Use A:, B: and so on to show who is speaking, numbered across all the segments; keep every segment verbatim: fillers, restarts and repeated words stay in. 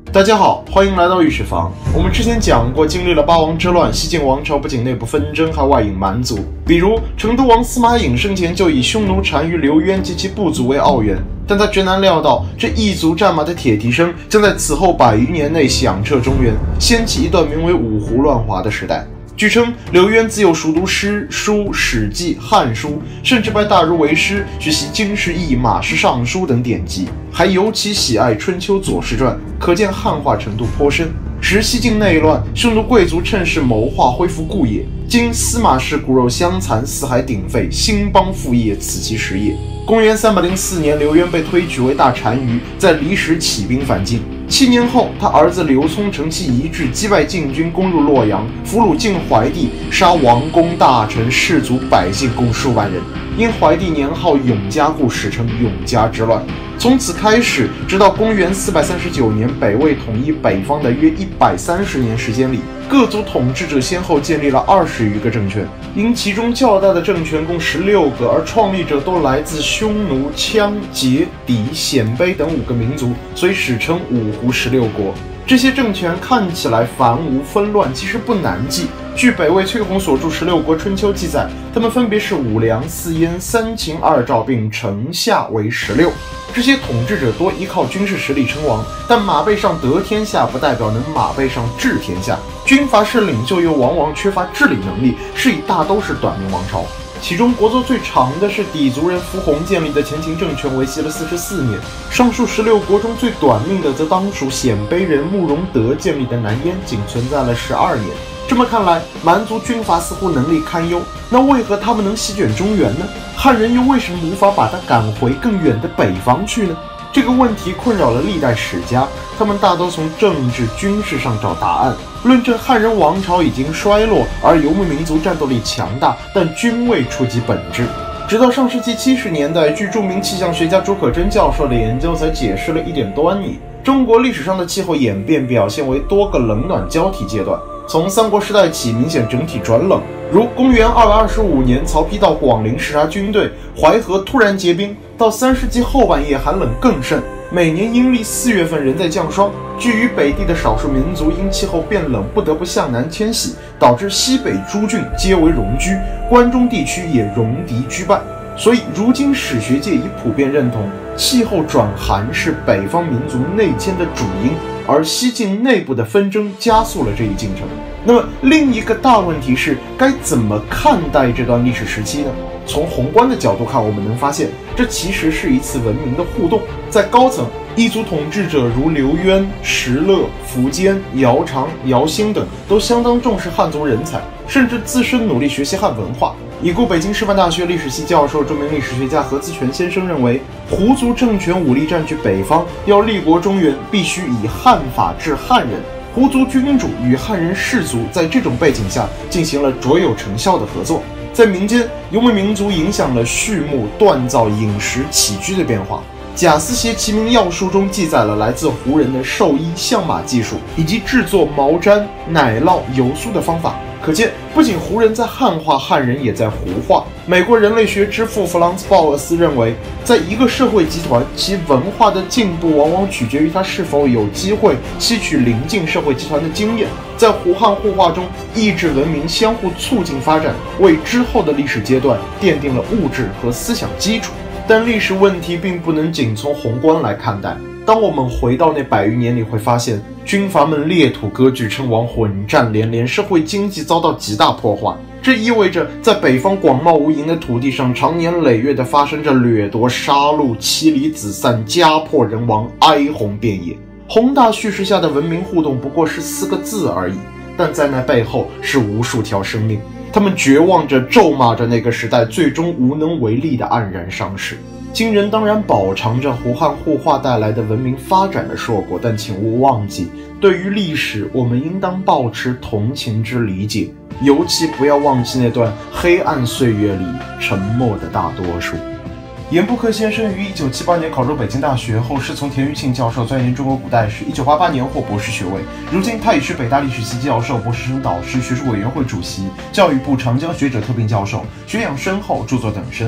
A: 大家好，欢迎来到御史房。我们之前讲过，经历了八王之乱，西晋王朝不仅内部纷争，还外引蛮族。比如成都王司马颖生前就以匈奴单于刘渊及其部族为傲援，但他绝难料到，这一族战马的铁蹄声将在此后百余年内响彻中原，掀起一段名为五胡乱华的时代。据称，刘渊自幼熟读诗、书、史记、汉书，甚至拜大儒为师，学习经世易、马氏尚书等典籍，还尤其喜爱春秋左氏传，可见汉化程度颇深。时西晋内乱，匈奴贵族趁势谋划恢复故业，今司马氏骨肉相残，四海鼎沸，兴邦复业，此其时也。公元三百零四年，刘渊被推举为大单于，在离石起兵反晋。七年后，他儿子刘聪乘其遗志，击败晋军，攻入洛阳，俘虏晋怀帝，杀王公大臣、士族、百姓共数万人。因怀帝年号永嘉，故史称永嘉之乱。从此开始，直到公元四百三十九年，北魏统一北方的约一百三十年时间里，各族统治者先后建立了二十余个政权，因其中较大的政权共十六个，而创立者都来自匈奴、羌、羯、氐、鲜卑等五个民族，所以史称五胡十六国。这些政权看起来繁芜纷乱，其实不难记。据北魏崔弘所著《十六国春秋》记载，他们分别是五梁、四燕、三秦、二赵，并城下为十六。这些统治者多依靠军事实力称王，但马背上得天下不代表能马背上治天下。军阀式领袖又往往缺乏治理能力，是以大都是短命王朝。其中国祚最长的是氐族人苻弘建立的前秦政权，维系了四十四年。上述十六国中最短命的，则当属鲜卑人慕容德建立的南燕，仅存在了十二年。这么看来，蛮族军阀似乎能力堪忧，那为何他们能席卷中原呢？汉人又为什么无法把他赶回更远的北方去呢？这个问题困扰了历代史家，他们大多从政治、军事上找答案，论证汉人王朝已经衰落，而游牧民族战斗力强大，但均未触及本质。直到上世纪七十年代，据著名气象学家朱可桢教授的研究，才解释了一点端倪。中国历史上的气候演变表现为多个冷暖交替阶段，从三国时代起明显整体转冷，如公元二百二十五年曹丕到广陵视察军队，淮河突然结冰，到三世纪后半叶寒冷更甚，每年阴历四月份仍在降霜。居于北地的少数民族因气候变冷，不得不向南迁徙，导致西北诸郡皆为戎居，关中地区也戎狄居败。所以如今史学界已普遍认同，气候转寒是北方民族内迁的主因，而西晋内部的纷争加速了这一进程。那么另一个大问题是，该怎么看待这段历史时期呢？从宏观的角度看，我们能发现，这其实是一次文明的互动。在高层，异族统治者如刘渊、石勒、苻坚、姚苌、姚兴等都相当重视汉族人才，甚至自身努力学习汉文化。已故北京师范大学历史系教授、著名历史学家何资全先生认为，胡族政权武力占据北方，要立国中原，必须以汉法治汉人。胡族君主与汉人士族在这种背景下进行了卓有成效的合作。在民间，游牧民族影响了畜牧、锻造、饮食、起居的变化。贾思勰《齐民要术》中记载了来自胡人的兽医、相马技术，以及制作毛毡、奶酪、油酥的方法。可见，不仅胡人在汉化，汉人也在胡化。美国人类学之父弗朗茨·鲍尔斯认为，在一个社会集团，其文化的进步往往取决于它是否有机会吸取邻近社会集团的经验。在胡汉互化中，意志文明相互促进发展，为之后的历史阶段奠定了物质和思想基础。但历史问题并不能仅从宏观来看待。当我们回到那百余年里，会发现军阀们裂土割据称王，混战连连，社会经济遭到极大破坏。这意味着在北方广袤无垠的土地上，长年累月地发生着掠夺、杀戮、妻离子散、家破人亡、哀鸿遍野。宏大叙事下的文明互动不过是四个字而已，但在那背后是无数条生命，他们绝望着、咒骂着那个时代最终无能为力的黯然伤势。今人当然饱尝着胡汉互化带来的文明发展的硕果，但请勿忘记，对于历史，我们应当保持同情之理解，尤其不要忘记那段黑暗岁月里沉默的大多数。严布克先生于一九七八年考入北京大学后，师从田余庆教授钻研中国古代史，一九八八年获博士学位。如今他已是北大历史系教授、博士生导师、学术委员会主席、教育部长江学者特聘教授，学养深厚，著作等身。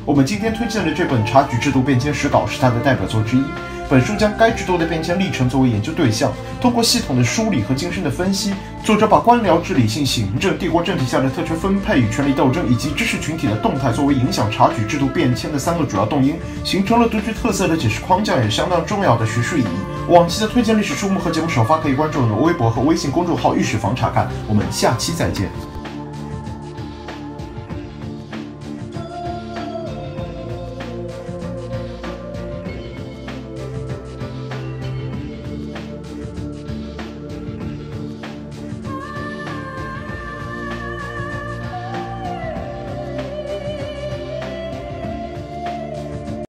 A: 我们今天推荐的这本《察举制度变迁史稿》是他的代表作之一。本书将该制度的变迁历程作为研究对象，通过系统的梳理和精深的分析，作者把官僚制、理性行政、帝国政体下的特权分配与权力斗争，以及知识群体的动态作为影响察举制度变迁的三个主要动因，形成了独具特色的解释框架，也相当重要的学术意义。往期的推荐历史书目和节目首发可以关注我们的微博和微信公众号“御史房”查看。我们下期再见。